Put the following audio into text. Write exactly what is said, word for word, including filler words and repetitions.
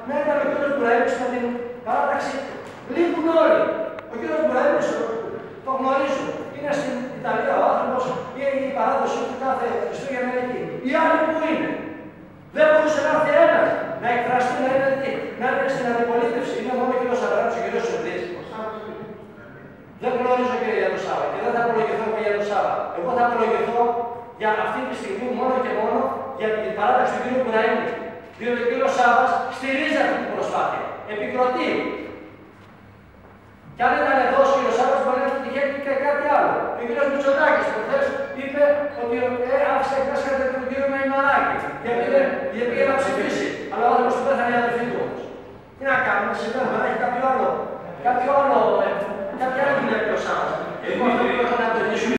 να ήταν ο κ. Μπουραήμος με την παράταξη. Λείπουν όλοι. Ο κ. Μπουραήμος το γνωρίζουν. Είναι στην Ιταλία ο άνθρωπος ή η παράδοση του κάθε Χριστούγεννα εκεί. Οι άλλοι που είναι. Δεν μπορούσε να έρθει ένας να εκφραστεί, να είναι εκεί, να έρθει στην αντιπολίτευση. Είναι μόνο ο κ. Σαββαράτος και ο κ. Σωτής. Δεν γνωρίζω και για το Σάββα και δεν θα απολογηθώ και για το Σάββα. Εγώ θα απολογηθώ για αυτή τη στιγμή μόνο και μόνο για την παράταξη του κ. Μπουραήμου. Διότι ο κ. Σάββας στηρίζει αυτή την προσπάθεια. Επικροτεί. Και αν ήταν εδώ ο κ. Σάββας, μπορεί να τυχαίνει και κάτι άλλο. Ο κ. Μητσοτάκης προχθές είπε ότι ε, άφησε εκτός κατά τον κ. Μεϊμαράκη. Γιατί, γιατί πήγε να ψηφίσει. Αλλά ο άνθρωπος του πέθανε η αδερφή του όμως. Τι να κάνουμε, συμβαίνουμε, να έχει κάποιο άλλο. Κάποιο άλλο. Ε, κάποια άλλη γυναίκα ο Σάββας. Εγώ αυτό που έχω να το